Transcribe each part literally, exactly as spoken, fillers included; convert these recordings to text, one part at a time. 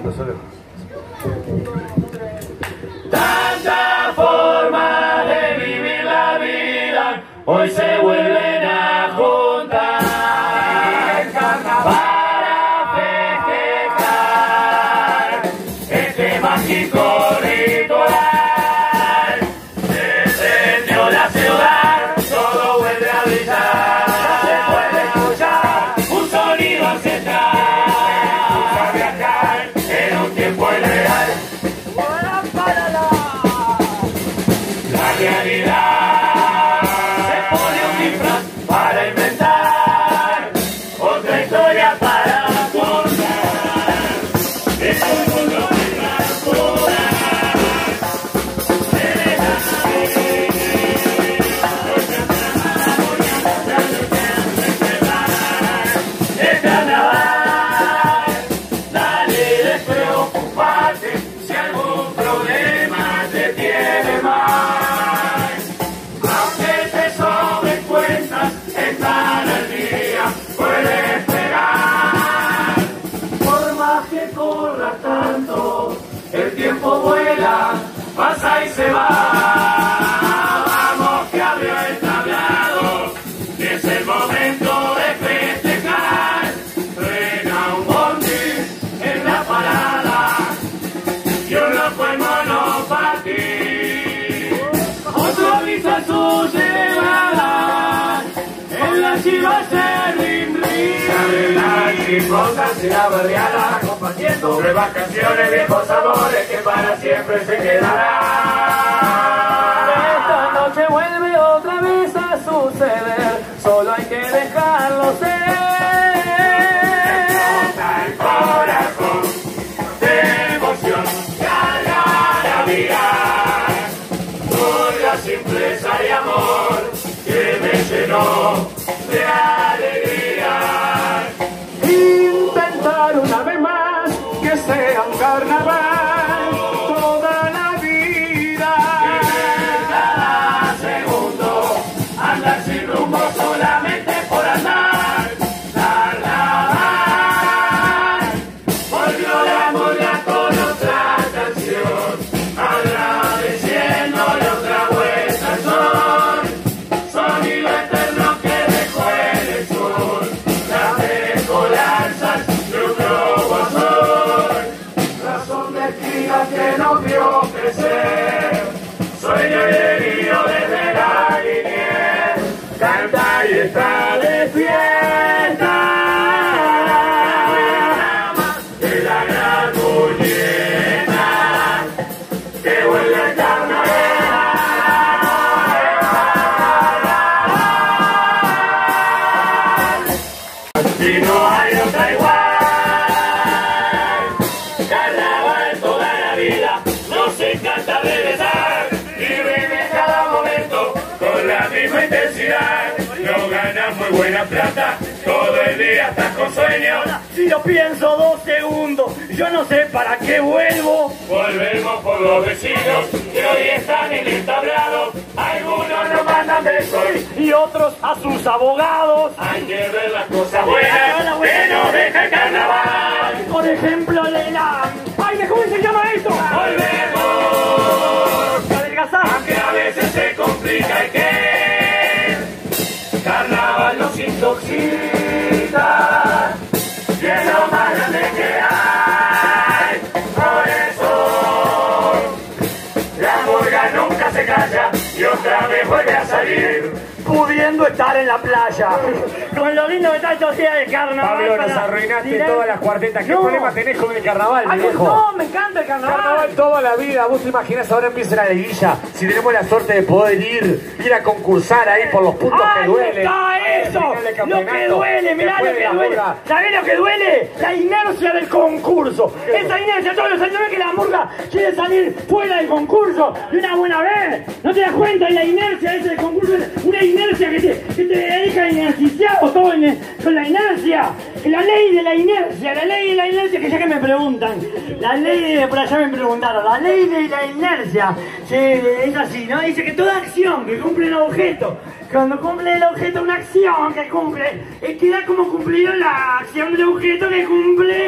cantando solo. Tanta forma de vivir la vida, hoy se vuelven a juntar para festejar este mágico ritual. Se encendió la ciudad, todo vuelve a brillar. Se puede escuchar un sonido ancestral, a viajar en un tiempo irreal. La realidad se pone un disfraz para inventar otra historia para contar. Es un mundo de locura. Se deja saber. El carnaval, dale despreocuparte si algún problema te tiene mal. Aunque te sobren cuentas, estar al día puedes esperar. Por más que corra tanto, el tiempo vuela, pasa y se va. Vamos que abrió el tablado, y es el momento de festejar. Suena un bondi en la parada y un loco en monopatín. Otro avisa su llegada, en la chiva se rin rin. Se arreglan cosas y la barriada, compartiendo nuevas canciones, viejos amores que para siempre se quedarán. Esta noche vuelve otra vez a suceder, solo hay que dejarlo ser. Explota el corazón de emoción, carga la vida. La simpleza y amor que me llenó de alegría. Intentar una vez más que sea un carnaval toda la vida. Vivir cada segundo, andar sin rumbo solamente por andar. Carnaval, volvió la murga con otra canción, agradeciéndole otra vuelta al sol, sonido eterno que dejó en el sur, las mezcolanzas de un globo azul, razón de espiga que nos vio crecer, sueño y delirio desde la niñez, canta y está de fiesta. De la gran muñeca que vuelve a carnaval. Y no hay otra igual. Carnaval toda la vida, nos encanta regresar y vivir cada momento con la misma intensidad. No ganas muy buena plata, todo el día estás con sueño. Si lo pienso dos segundos, yo no sé para qué vuelvo. Volvemos por los vecinos que hoy están en el tablado. Algunos nos mandan besos y otros a sus abogados. Hay que ver las cosas buenas que nos deja el carnaval. Por ejemplo, Leila. ¡Ay, cómo se llama esto! ¡Volvemos! ¡Adelgazar! Aunque a veces se complica el que carnaval nos intoxica. Y es lo más grande que hay. Por eso la murga nunca se calla y otra vez vuelve a salir, pudiendo estar en la playa. Con lo lindo que está estos días de carnaval. Pablo, nos arruinaste tirar todas las cuartetas. ¿Qué no. problema tenés con el carnaval, Ay, mi viejo? No, me encanta el carnaval. Carnaval toda la vida. Vos te imaginás, ahora empieza la liguilla. Si tenemos la suerte de poder ir, ir a concursar ahí por los puntos ¡Ay, que duelen. está eso! Lo que duele, mirá lo que duele. ¿Sabés lo que duele? La inercia del concurso. Esa inercia, todos los años que la murga quiere salir fuera del concurso de una buena vez. ¿No te das cuenta? Y la inercia esa del concurso es una inercia que te, que te deja inerciado todo en, con la inercia. La ley de la inercia, la ley de la inercia, que ya que me preguntan, la ley de, por allá me preguntaron, la ley de la inercia, se, es así, ¿no? Dice que toda acción que cumple un objeto, cuando cumple el objeto una acción que cumple, es que da como cumplido la acción del objeto que cumple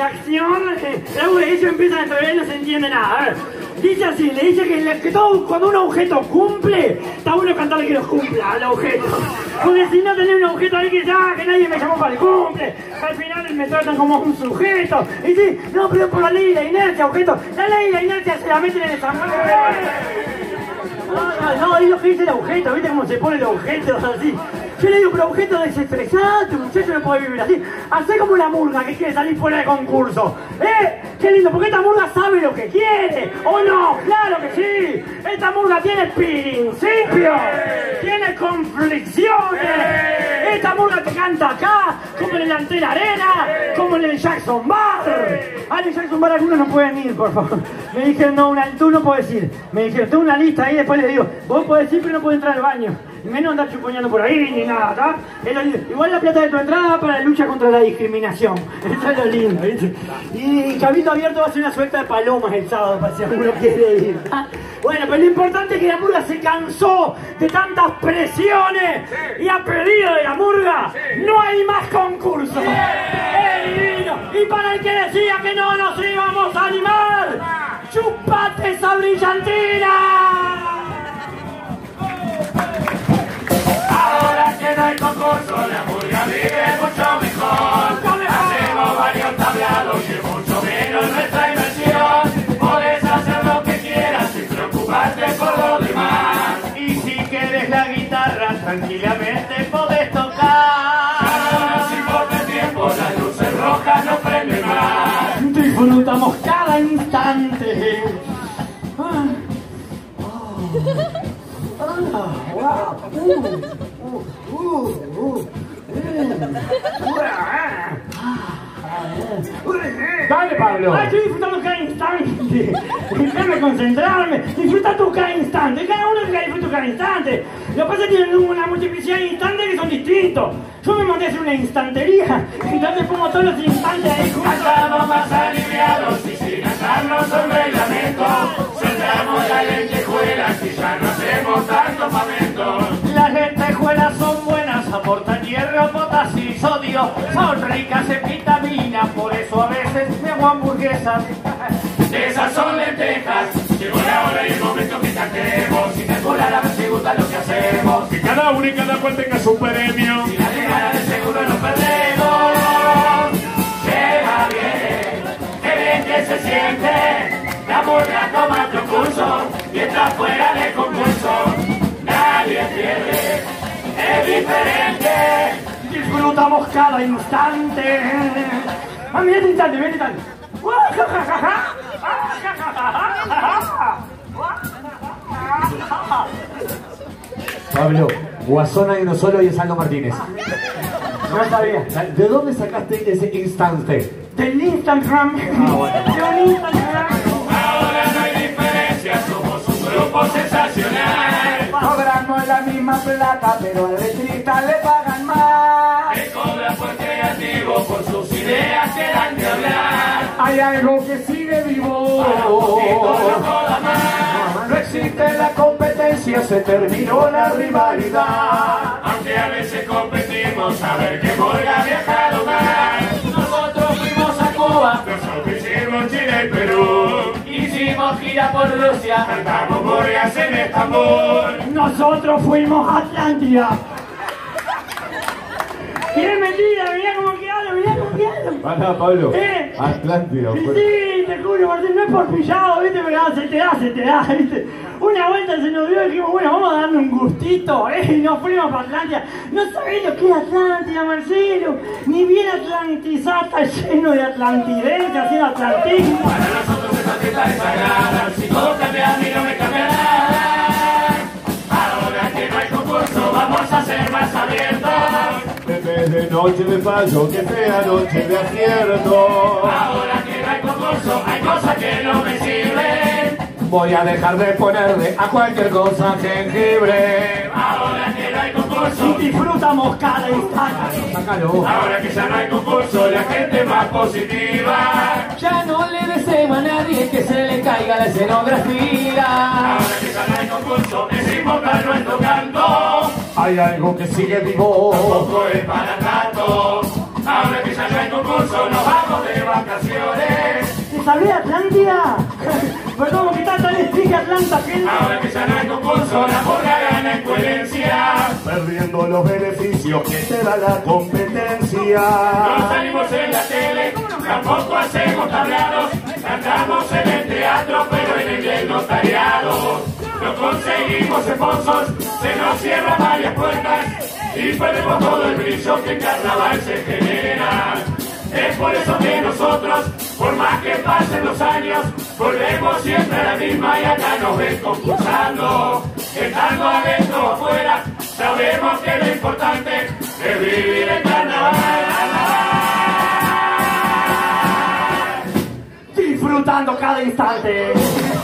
de acción, eh, luego ellos empiezan a entrever y no se entiende nada. A ver, dice así, le dice que, le- que todo, cuando un objeto cumple, está bueno cantarle que los cumpla al objeto. Porque si no tenés un objeto ahí que ya, que nadie me llamó para el cumple, al final me tratan como un sujeto. Y sí, no, pero por la ley de la inercia, objeto, la ley de la inercia se la meten en el salón. No, no, no, es lo que dice el objeto, ¿viste cómo se pone el objeto así? Yo le digo, pero objeto desestresante, muchacho, no puede vivir así. Hacé como una murga que quiere salir fuera de concurso. ¿Eh? Qué lindo, porque esta murga sabe lo que quiere. ¿O no? ¡Claro que sí! Esta murga tiene principios, tiene conflicciones. Esta murga te canta acá, como en el Antena Arena, como en el Jackson Bar. Ah, en el Jackson Bar algunos no pueden ir, por favor. Me dijeron, no, una, tú no puedes ir. Me dijeron, tengo una lista ahí, después les digo, vos podés ir, pero no podés entrar al baño. Menos andar chuponeando por ahí ni nada, ¿tá? Es lo lindo. Igual la plata de tu entrada para la lucha contra la discriminación. Eso es lo lindo, ¿viste? Y Cabildo Abierto va a hacer una suelta de palomas el sábado, para si alguno quiere ir. ¿Ah? Bueno, pero lo importante es que la murga se cansó de tantas presiones y a pedido de la murga no hay más concursos. ¡Es divino! Y para el que decía que no nos íbamos a animar, ¡chupate esa brillantina! Ahora que no hay concurso, la murga vive mucho mejor. Hacemos varios tablados y mucho menos nuestra inversión. Podés hacer lo que quieras sin preocuparte por lo demás. Y si quieres la guitarra, tranquilamente podés tocar. Ya no nos importa el tiempo, las luces rojas no prenden más. Disfrutamos cada instante. Ah. Oh. Ah, wow. Uh, uh, uh, uh. Dale, Pablo. Ay, estoy disfrutando cada instante. Déjame concentrarme. Disfruta tú cada instante. Cada uno que disfruta cada instante. Lo que pasa es que tienen una multiplicidad de instantes que son distintos. Yo me mandé a hacer una instantería. Entonces pongo todos los instantes ahí juntos. Estamos más aliviados y sin gastarnos un reglamento. Centramos las lentejuelas y ya no hacemos tanto pavimento. Las lentejuelas son buenas, aportan hierro, potasio y sodio. Son ricas en vitaminas, por eso a veces me hago hamburguesas. Esas son lentejas. Llegó la hora y el momento que cantemos. Sin calcular a ver si gusta lo que hacemos. Que cada uno y cada cual tenga su premio. Si nadie gana de seguro nos perdemos. Lleva bien, qué bien que se siente. La murga toma concurso mientras fuera de concurso. Nadie pierde, es diferente. Disfrutamos cada instante. Ah, mira este instante, mira este instante. Pablo, Guasón hay uno solo y es Aldo Martínez. No sabía. ¿De dónde sacaste ese instante? Del Instagram. Ah, bueno. De un Instagram. Ahora no hay diferencia, somos un grupo sensacional. Cobramos la misma plata, pero al letrista le pagan más. Que cobra por creativo, por sus ideas que dan que hablar. Hay algo que sigue vivo. Para un poquito no joda más. No existe la competencia, se terminó la rivalidad. Aunque a veces competimos a ver qué murga ha viajado más. Nosotros fuimos a Cuba, nosotros hicimos Chile y Perú. Hicimos gira por Rusia, cantamos murgas en Estambul. Nosotros fuimos a Atlántida. Y es mentira, mirá cómo quedaron, mirá cómo quedaron. Para, Pablo. ¿Eh? Atlántida. Pues. Sí, te juro, Martín, no es por pillado, ¿viste? Pero ah, se te da, se te da, ¿viste? Una vuelta se nos dio y dijimos, bueno, vamos a darle un gustito, ¿eh? Y nos fuimos para Atlántida. No sabés lo que es Atlántida, Marcelo. Ni bien atlantizada, está lleno de atlantidenses haciendo atlantismo. Para nosotros esta fiesta es sagrada. Si todo cambia, a mí no me cambia nada. Ahora que no hay concurso, vamos a ser más abiertos. En vez de noche de fallo, que sea noche de acierto. Ahora que no hay concurso, hay cosas que no me sirven. Voy a dejar de ponerle a cualquier cosa jengibre. Ahora que no hay concurso, Y disfrutamos cada instante. Sácalo. ahora que ya no hay concurso, la gente es más positiva. Ya no le deseo a nadie que se le caiga la escenografía. Ahora que ya no hay concurso, es invocar nuestro canto. Hay algo que sigue vivo. Tampoco es para tanto. Ahora que ya no hay concurso, nos vamos de vacaciones. Atlántida? Perdón, ¿qué tal tan estrella Atlanta, gente? Ahora empiezan al concurso, la porra gana en coherencia. Perdiendo los beneficios que te da la competencia. No salimos en la tele, tampoco hacemos tablados. Cantamos en el teatro, pero en el del notariado. No conseguimos sponsors, se nos cierran varias puertas y perdemos todo el brillo que en carnaval se genera. Es por eso que nosotros, por más que pasen los años, volvemos siempre a la misma y acá nos ven concursando. Estando adentro o afuera, sabemos que lo importante es vivir el carnaval. Disfrutando cada instante.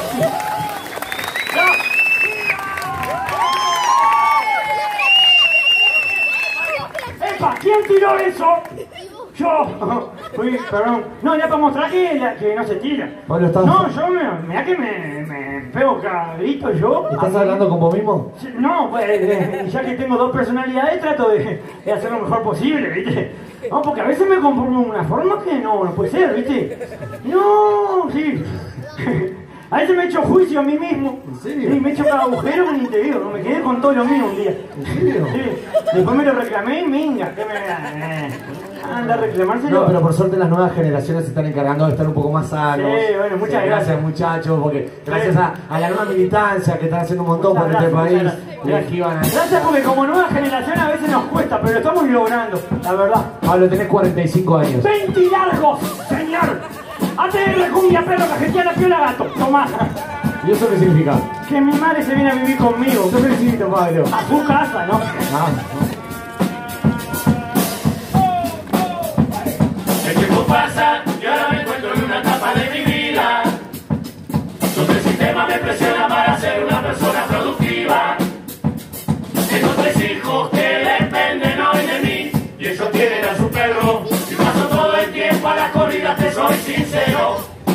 ¡Epa! ¿Quién tiró eso? Yo. Uy, perdón. No, ya para mostrar que, la, que no se tira. Bueno, estás... No, yo me. Mirá que me, me pego cabrito yo. ¿Estás hablando con vos mismo? No, pues eh, ya que tengo dos personalidades trato de, de hacer lo mejor posible, ¿viste? No, porque a veces me conformo de una forma que no, no puede ser, ¿viste? No, sí. A veces me echo juicio a mí mismo. ¿En serio? Sí, me echo cada agujero que ni te digo, no me quedé con todo lo mío un día. ¿En serio? Sí. Después me lo reclamé y venga, que me eh, anda a reclamárselo. No, pero por suerte las nuevas generaciones se están encargando de estar un poco más sanos. Sí, bueno, muchas Sí, gracias. muchachos, porque gracias a, a la nueva militancia que están haciendo un montón por este país, les esquivan a... Gracias porque como nueva generación a veces nos cuesta, pero lo estamos logrando, la verdad. Pablo, tenés cuarenta y cinco años. veinte largos, señor. A tener cumbia, perro, cajeteada, piola, gato. Tomá. ¿Y eso qué significa? Que mi madre se viene a vivir conmigo. Te felicito, Pablo. A su casa, ¿no? Ah, El tiempo pasa y ahora me encuentro en una etapa de mi vida donde el sistema me presiona para ser una persona productiva. Tengo tres hijos que dependen hoy de mí y ellos tienen a su perro y paso todo el tiempo a las corridas, te soy sincero.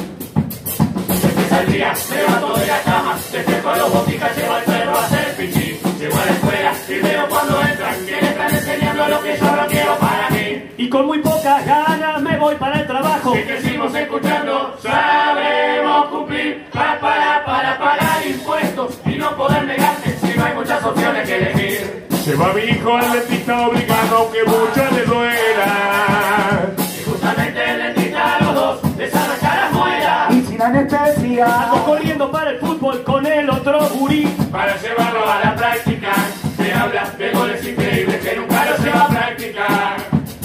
Empieza el día, me levanto de la cama, despejo a los boticas, llevo al perro a hacer pichí. Llego a la escuela y veo cuando entran que le están enseñando lo que yo no quiero para mí. Y con muy pocas ganas me voy para el trabajo. Si crecimos escuchando, sabemos cumplir para, para, para pagar impuestos y no poder negarte si no hay muchas opciones que elegir. Lleva a mi hijo al dentista obligado, aunque mucho le duela. Y justamente el dentista a los dos les arranca las muelas Y sin anestesia. Ando corriendo para el fútbol con el otro gurí para llevarlo a la práctica. Me habla de goles increíbles que nunca los lleva a practicar.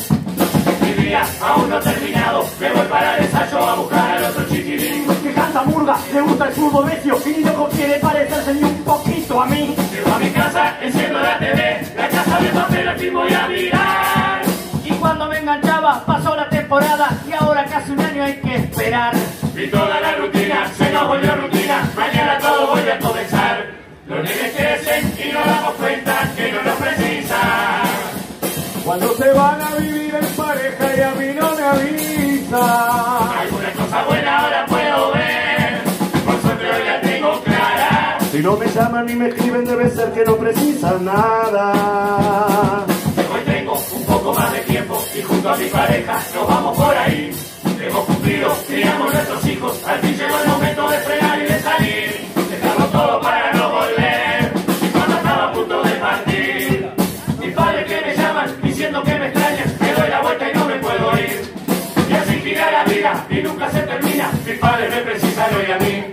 Mi día aún no terminado, me voy para el ensayo a buscar al otro chiquirín Que canta murga, le gusta el fútbol necio y ni loco quiere parecerse ni un poquito a mí. Llego a mi casa, enciendo la T V, la casa de papel aquí voy a mirar. Y cuando me enganchaba pasó la temporada y ahora casi un año hay que esperar. Y toda la rutina se nos volvió rutina, mañana todo vuelve a comenzar. Los nenes crecen y nos damos cuenta que no nos precisan. Cuando se van a vivir en pareja y a mí no me avisa. Alguna cosa buena ahora puedo ver, por suerte hoy la tengo clara. Si no me llaman ni me escriben debe ser que no precisan nada. Hoy tengo un poco más de tiempo y junto a mi pareja nos vamos por ahí. Hemos cumplido, criamos nuestros hijos, al fin llegó el momento de frenar y de salir. Dejarlo todo para no volver, y cuando estaba a punto de partir, mis padres que me llaman diciendo que me extrañan, me doy la vuelta y no me puedo ir. Y así gira la vida y nunca se termina, mis padres me precisan hoy a mí.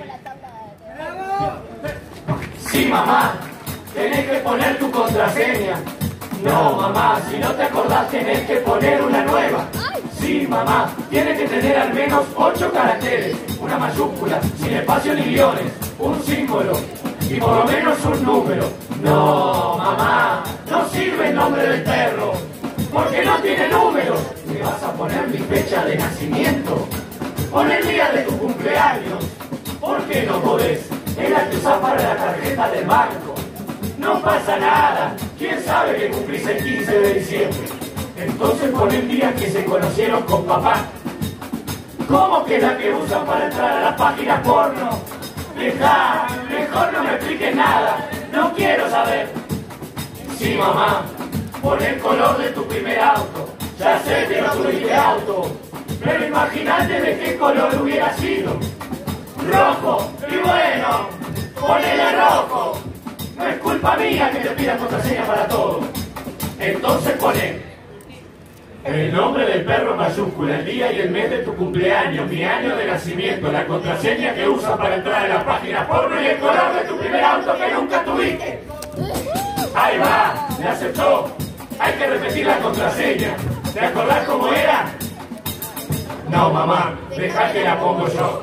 Sí, mamá, tenés que poner tu contraseña. No, mamá, si no te acordás tenés que poner una nueva. Sí, mamá, tiene que tener al menos ocho caracteres, una mayúscula, sin espacio ni guiones, un símbolo y por lo menos un número. No, mamá, no sirve el nombre del perro, porque no tiene números. ¿Me vas a poner mi fecha de nacimiento? Pon el día de tu cumpleaños. ¿Por qué no podés? Es la que usás para la tarjeta del banco. No pasa nada, quién sabe que cumplís el quince de diciembre. Entonces pon el día que se conocieron con papá. ¿Cómo que la que usan para entrar a las páginas porno? Dejá, mejor no me expliques nada, no quiero saber. Sí, mamá, pon el color de tu primer auto. Ya sé que no tuviste auto, Pero imagínate de qué color hubiera sido. Rojo, y bueno, ponele rojo. No es culpa mía que te pidan contraseña para todo. Entonces poné el nombre del perro en mayúscula, el día y el mes de tu cumpleaños, mi año de nacimiento, la contraseña que usas para entrar a la página porno y el color de tu primer auto que nunca tuviste. Ahí va, me aceptó. Hay que repetir la contraseña. ¿Te acordás cómo era? No, mamá, dejá que la pongo yo.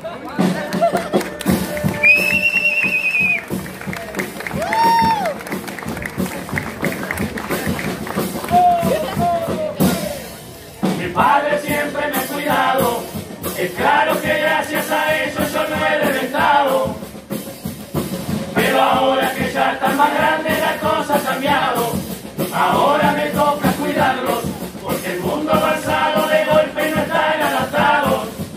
Mi padre siempre me ha cuidado. Es claro que gracias a eso yo no he reventado. Pero ahora que ya están más grandes la cosa ha cambiado. Ahora me toca cuidarlos, porque el mundo avanzado de golpe no están adaptados.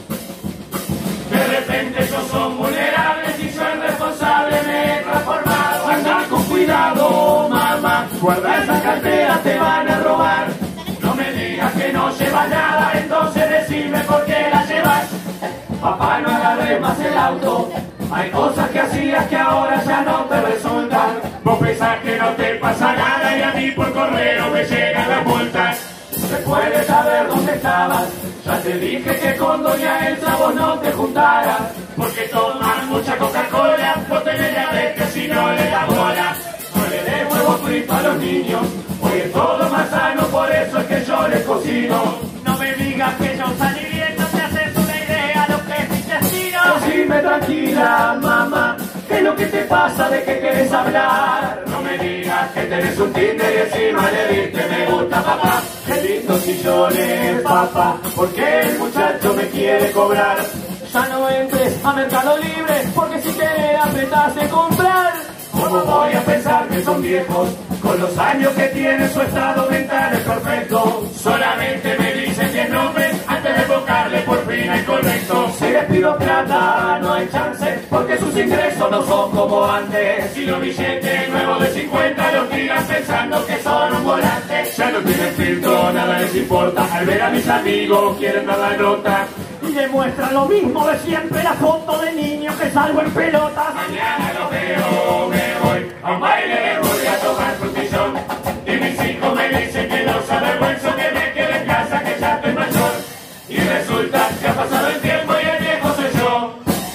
De repente ellos son vulnerables y yo irresponsable me he transformado. Anda con cuidado, mamá, guarda esa cartera, te van a robar. No me digas que no llevas nada, entonces decime por qué la llevas. Papá, no agarres más el auto. Hay cosas que hacías que ahora ya no te resultan. Vos pensás que no te pasa nada y a mí por correo me llegan las multas. Después de saber dónde estabas, ya te dije que con doña Elsa vos no te juntaras. Porque tomas mucha Coca-Cola, no tenés diabetes si no le das bola. No le des huevo frito a los niños, hoy es todo más sano, por eso es que yo les cocino. No me digas que yo salí bien, no te haces una idea lo que es mi destino. Decime tranquila, mamá, ¿qué es lo que te pasa? ¿De qué querés hablar? No me digas que tenés un Tinder y encima le diste me gusta, papá. Qué lindos sillones, papá, porque el muchacho me quiere cobrar. Ya no entres a Mercado Libre, porque si querés apretás de comprar. ¿Cómo voy a pensar que son viejos? Con los años que tienen su estado mental es perfecto. Solamente me dicen diez nombres antes de buscarle por fin el correcto. Si les pido plata no hay chance, porque sus ingresos no son como antes. Si los billetes nuevos de cincuenta los tiran pensando que son un volante. Ya no tienen filtro, nada les importa. Al ver a mis amigos quieren dar la nota. Y demuestra lo mismo de siempre, la foto de niño que salgo en pelotas. Mañana lo veo, me voy a un baile, voy a tomar frutillón. Y mis hijos me dicen que los avergüenzo, que me quede en casa, que ya estoy mayor. Y resulta que ha pasado el tiempo y el viejo soy yo.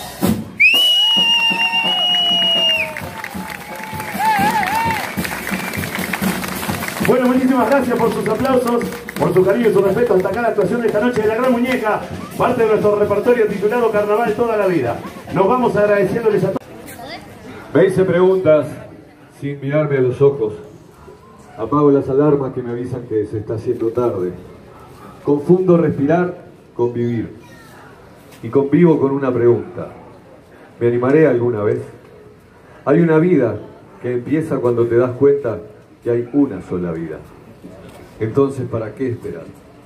Bueno, muchísimas gracias por sus aplausos, por su cariño y su respeto hasta acá la actuación de esta noche de La Gran Muñeca, parte de nuestro repertorio titulado Carnaval Toda la Vida. Nos vamos agradeciéndoles a todos. Me hice preguntas sin mirarme a los ojos. Apago las alarmas que me avisan que se está haciendo tarde. Confundo respirar con vivir. Y convivo con una pregunta. ¿Me animaré alguna vez? Hay una vida que empieza cuando te das cuenta que hay una sola vida. Entonces, ¿para qué esperar?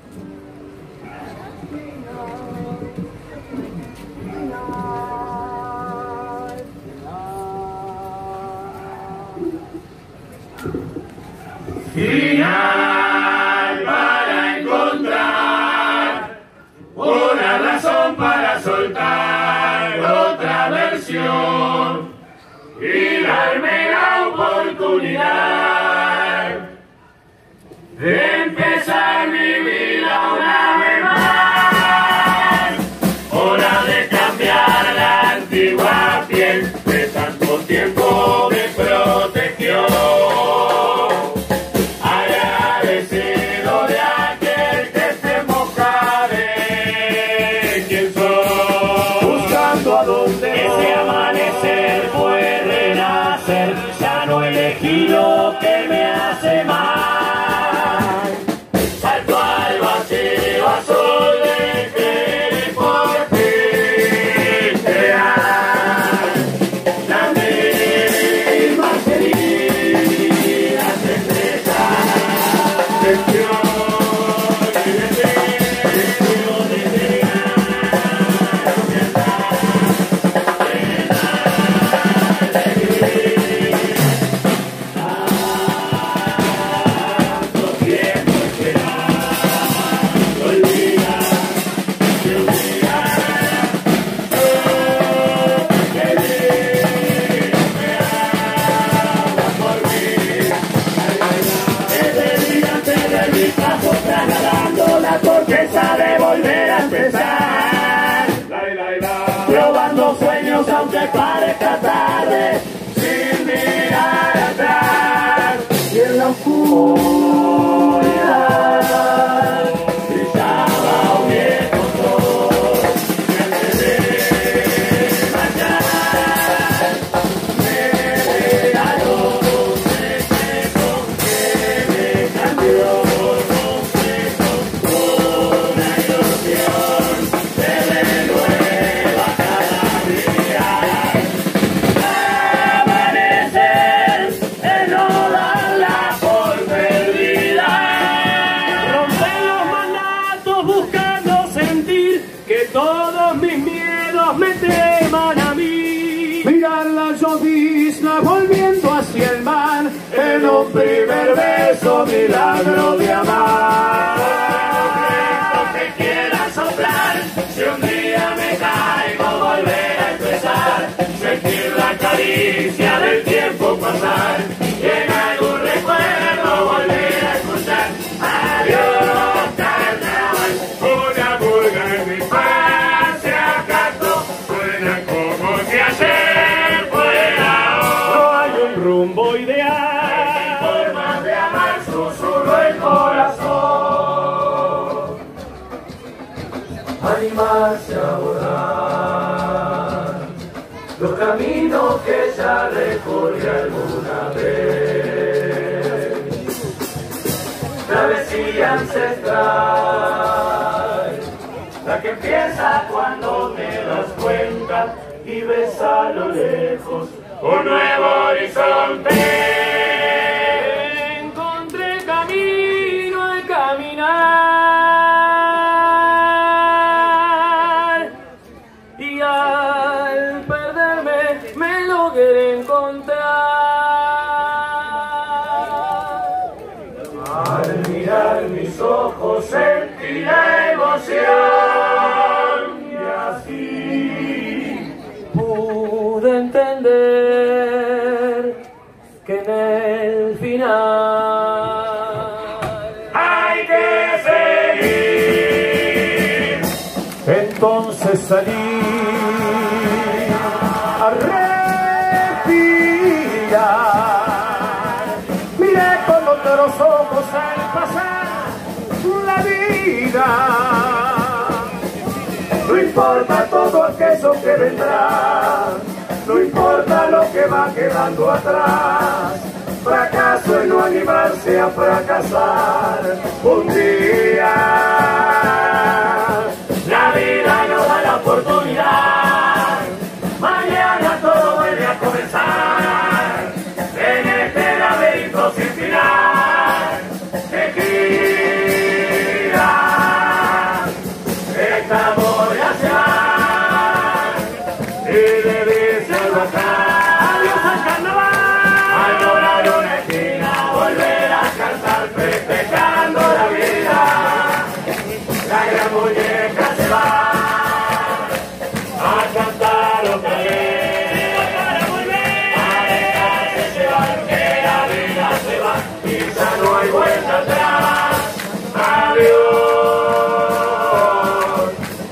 Final para encontrar una razón para soltar otra versión y darme la oportunidad de empezar mi vida una vez más. Hora de cambiar la antigua piel de tanto tiempo me protegió. Agradecido de aquel que se moja de quien soy. Buscando a dónde ese amanecer fue renacer. Ya no elegí lo que me hace mal. aunque parezca tarde, sin mirar atrás. Y en la oscuridad brillaba un viejo sol que me ve marchar, me regaló un secreto que me cambió, un secreto, una ilusión de renueva cada día. Amanecer es no darla por perdida. Romper los mandatos buscando sentir que todos mis miedos me teman a mí. Mirar la llovizna volviendo hacia el mar en un primer beso, milagro de amar. Que quiera soplar, si un día me caigo, volver a empezar, sentir la caricia del tiempo pasar y en algún recuerdo volver a escuchar. Adiós, carnaval, una pulga en mi infancia canto, suena como si ayer fuera hoy. No hay un rumbo ideal. Formas de amar, susurro el corazón. Animarse a volar los caminos que ya recorrí alguna vez. Travesía ancestral, la que empieza cuando te das cuenta y ves a lo lejos un nuevo horizonte. Encontré camino al caminar y al perderme me logré encontrar. Al mirar mis ojos sentí la emoción y así Pude entender que en el final hay que seguir. Entonces salí a respirar. Miré con otros ojos al pasar la vida. No importa todo aquello que vendrá, no importa lo que va quedando atrás. Fracaso en no animarse a fracasar un día. La vida nos da la oportunidad, mañana todo vuelve a comenzar. En este laberinto sin final, que gira, estamos ya se va y debe ser bajar. Adiós al carnaval, al lograr una esquina, volver a cantar festejando la vida. La gran muñeca se va a cantar otra vez, para volver a dejarse llevar, que la vida se va y ya no hay vuelta atrás. Adiós,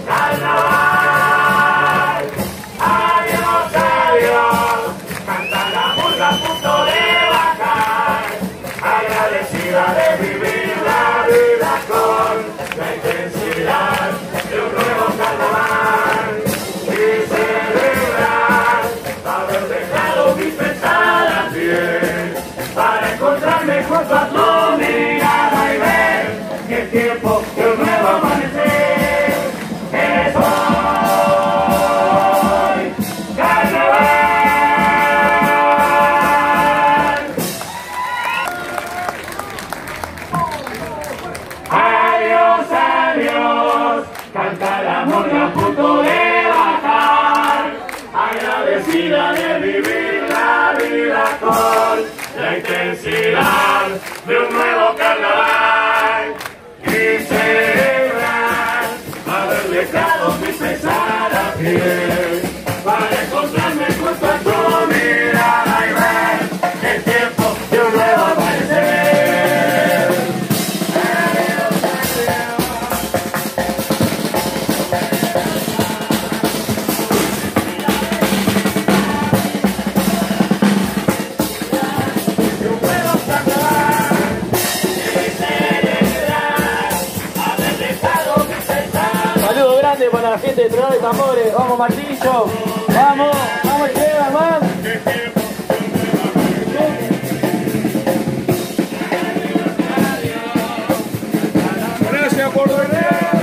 carnaval, adiós, adiós, canta la murga a punto de bajar, agradecida de vivir la vida con la intensidad de un nuevo carnaval y celebrar haber dejado mi pensada bien para encontrarme junto a tu mirada y ver que el tiempo de un nuevo amanecer es hoy, carnaval. Adiós, adiós, canta la murga a punto de bajar, agradecida de vivir la vida con la intensidad de un nuevo carnaval y celebrar haber dejado mi pesada piel para encontrarme junto a tu mirada y ver el tiempo de un nuevo amanecer. Adiós, adiós. grande para la gente de Tronador de Tambores. Vamos, Martillo. Vamos, vamos, lleva, man. Gracias por venir.